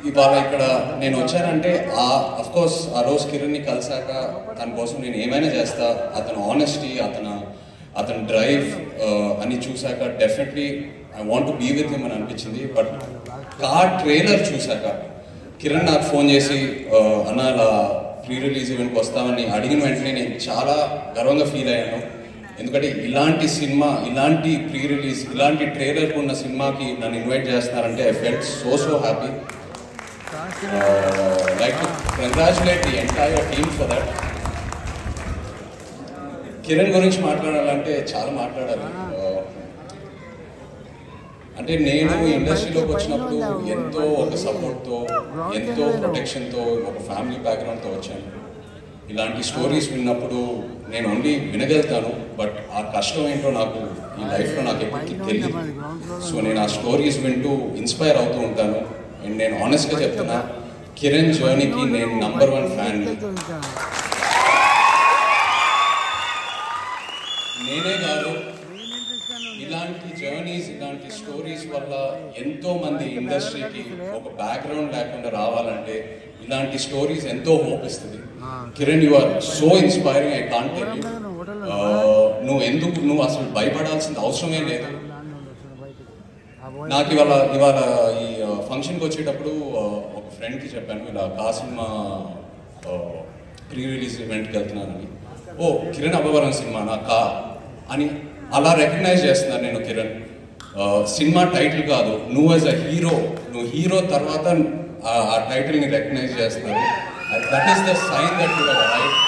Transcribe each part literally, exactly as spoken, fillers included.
ఇవాళ ఇక్కడ నేను వచ్చానంటే ఆ అఫ్ కోర్స్ ఆ రోజు కిరణ్ని కలిసాక తన కోసం నేను ఏమైనా చేస్తా, అతను ఆనెస్టీ, అతను అతని డ్రైవ్ అని చూశాక definitely I want to be with him అని అనిపించింది. బట్ ఆ ట్రైలర్ చూశాక కిరణ్ నాకు ఫోన్ చేసి అన్న అలా ప్రీ రిలీజ్ ఈవెంట్కి వస్తామని అడిగిన వెంటనే నేను చాలా గర్వంగా ఫీల్ అయ్యాను. ఎందుకంటే ఇలాంటి సినిమా, ఇలాంటి ప్రీ రిలీజ్, ఇలాంటి ట్రైలర్ ఉన్న సినిమాకి నన్ను ఇన్వైట్ చేస్తున్నారంటే I felt so so happy. Like to congratulate the entire team for that. Kiran గురించి మాట్లాడాలంటే చాలా మాట్లాడాలి. అంటే నేను ఇండస్ట్రీలోకి వచ్చినప్పుడు ఎంతో ఒక సపోర్ట్తో, ఎంతో ప్రొటెక్షన్తో, ఒక ఫ్యామిలీ బ్యాక్గ్రౌండ్తో వచ్చాను. ఇలాంటి స్టోరీస్ విన్నప్పుడు నేను ఓన్లీ వినగలుగుతాను, బట్ ఆ కష్టం ఏంటో నాకు ఈ లైఫ్లో నాకు ఎప్పటికీ తెలియదు. సో నేను ఆ స్టోరీస్ వింటూ ఇన్స్పైర్ అవుతూ ఉంటాను. అండ్ నేను ఆనెస్ట్గా చెప్తున్నా, కిరణ్ జర్నీకి నేను నంబర్ వన్ ఫ్యాన్. నేనే కాదు, ఇలాంటి జర్నీస్, ఇలాంటి స్టోరీస్ వల్ల ఎంతో మంది ఇండస్ట్రీకి ఒక బ్యాక్గ్రౌండ్ లేకుండా రావాలంటే ఇలాంటి స్టోరీస్ ఎంతో హోప్ ఇస్తుంది. Kiran, you are so inspiring, I can't tell you. నువ్వు ఎందుకు, నువ్వు అసలు భయపడాల్సిన అవసరమే లేదు. నాకు ఇవాళ ఇవాళ ఈ ఫంక్షన్కి వచ్చేటప్పుడు ఒక ఫ్రెండ్కి చెప్పాను, ఇలా కా సినిమా ప్రీ రిలీజ్ ఈవెంట్కి వెళ్తున్నానని. ఓ కిరణ్ అబ్బవరం సినిమా నా కా అని అలా రికగ్నైజ్ చేస్తున్నాను నేను. కిరణ్ సినిమా టైటిల్ కాదు, నువ్వు యాజ్ అ హీరో, నువ్వు హీరో తర్వాత ఆ టైటిల్ని రికగ్నైజ్ చేస్తున్నారు. That is the sign that you are right.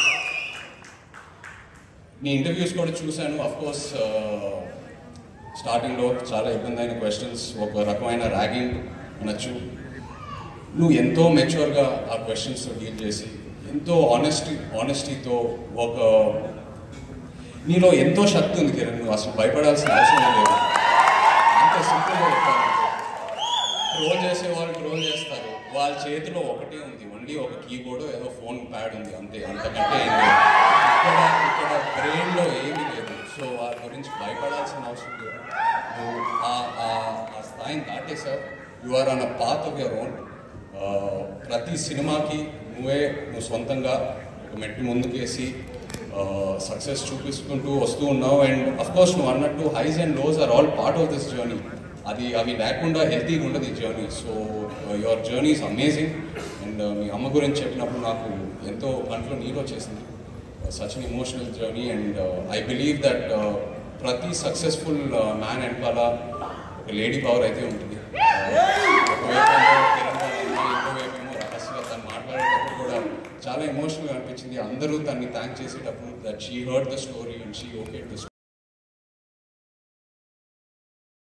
నీ ఇంటర్వ్యూస్ కూడా చూశాను. అఫ్కోర్స్ స్టార్టింగ్లో చాలా ఇబ్బంది అయిన క్వశ్చన్స్, ఒక రకమైన ర్యాగింగ్ అనొచ్చు. నువ్వు ఎంతో మెచ్యూర్గా ఆ క్వశ్చన్స్తో డీల్ చేసి, ఎంతో ఆనెస్టీ ఆనెస్టీతో, ఒక నీలో ఎంతో శక్తి ఉంది కిరణ్. నువ్వు అసలు భయపడాల్సిన అవసరం లేదు. అంత సింపుల్గా చెప్తాను. ట్రోల్ చేసే వాళ్ళు ట్రోల్ చేస్తారు, వాళ్ళ చేతిలో ఒకటే ఉంది, ఓన్లీ ఒక కీబోర్డు, ఏదో ఫోన్ ప్యాడ్ ఉంది, అంతే. అంతకంటే ఏం లేదు. ఇక్కడ ఇక్కడ బ్రెయిన్లో ఏమీ లేదు. సో వాళ్ళ గురించి భయపడాల్సిన అవసరం లేదు. నువ్వు ఆ స్థాయిని దాటేసావు. You are on a path of your own. ప్రతి సినిమాకి నువ్వే నువ్వు సొంతంగా ఒక మెట్టు ముందుకేసి సక్సెస్ చూపిస్తుంటూ వస్తూ ఉన్నావు. అండ్ అఫ్కోర్స్ నువ్వు అన్నట్టు highs and lows are all part of this journey. అది అవి లేకుండా హెల్తీగా ఉండదు ఈ journey. So your journey is amazing. And మీ అమ్మ గురించి చెప్పినప్పుడు నాకు ఎంతో కంట్లో నీరు వచ్చేసింది. Such an emotional journey. And I believe that ప్రతి సక్సెస్ఫుల్ మ్యాన్ వెనకాల ఒక లేడీ పవర్ అయితే ఉంటుంది. ఒకవైపు కిరణ్ ఇంకోవైపు ఏమో రహస్యంగా తను మాట్లాడేటప్పుడు కూడా చాలా ఎమోషనల్గా అనిపించింది. అందరూ తన్ని థ్యాంక్ చేసేటప్పుడు that she heard the story and she okay the